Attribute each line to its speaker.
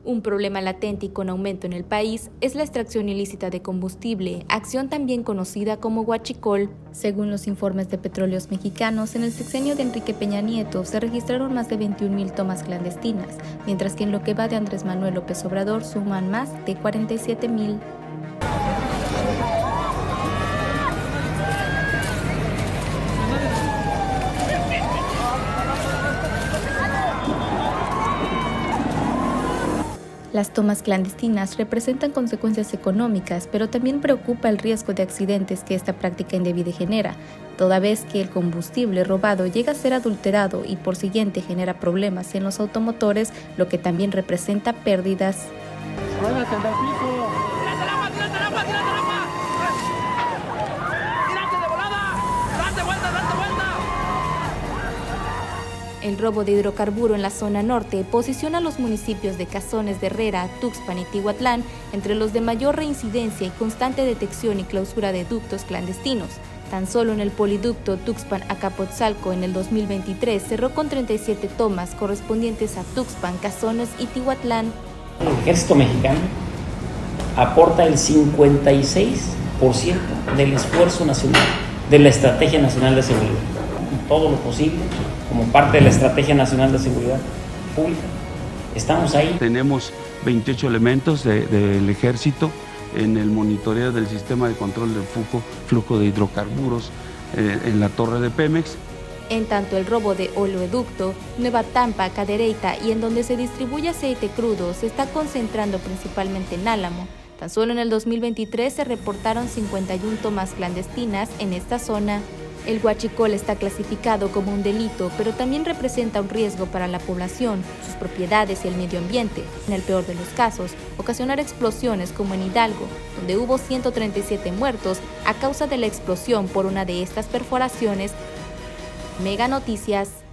Speaker 1: Un problema latente y con aumento en el país es la extracción ilícita de combustible, acción también conocida como huachicol. Según los informes de Petróleos Mexicanos, en el sexenio de Enrique Peña Nieto se registraron más de 21,000 tomas clandestinas, mientras que en lo que va de Andrés Manuel López Obrador suman más de 47,000. Las tomas clandestinas representan consecuencias económicas, pero también preocupa el riesgo de accidentes que esta práctica indebida genera, toda vez que el combustible robado llega a ser adulterado y por siguiente genera problemas en los automotores, lo que también representa pérdidas. El robo de hidrocarburo en la zona norte posiciona a los municipios de Cazones de Herrera, Tuxpan y Tihuatlán entre los de mayor reincidencia y constante detección y clausura de ductos clandestinos. Tan solo en el poliducto Tuxpan-Acapotzalco en el 2023 cerró con 37 tomas correspondientes a Tuxpan, Cazones y Tihuatlán.
Speaker 2: El Ejército Mexicano aporta el 56% del esfuerzo nacional de la Estrategia Nacional de Seguridad. Todo lo posible como parte de la Estrategia Nacional de Seguridad Pública. Estamos ahí.
Speaker 3: Tenemos 28 elementos del Ejército en el monitoreo del sistema de control del flujo de hidrocarburos en la torre de Pemex.
Speaker 1: En tanto el robo de oleoducto, Nueva Tampa, Cadereyta y en donde se distribuye aceite crudo se está concentrando principalmente en Álamo. Tan solo en el 2023 se reportaron 51 tomas clandestinas en esta zona. El huachicol está clasificado como un delito, pero también representa un riesgo para la población, sus propiedades y el medio ambiente. En el peor de los casos, ocasionar explosiones como en Hidalgo, donde hubo 137 muertos a causa de la explosión por una de estas perforaciones. Mega Noticias.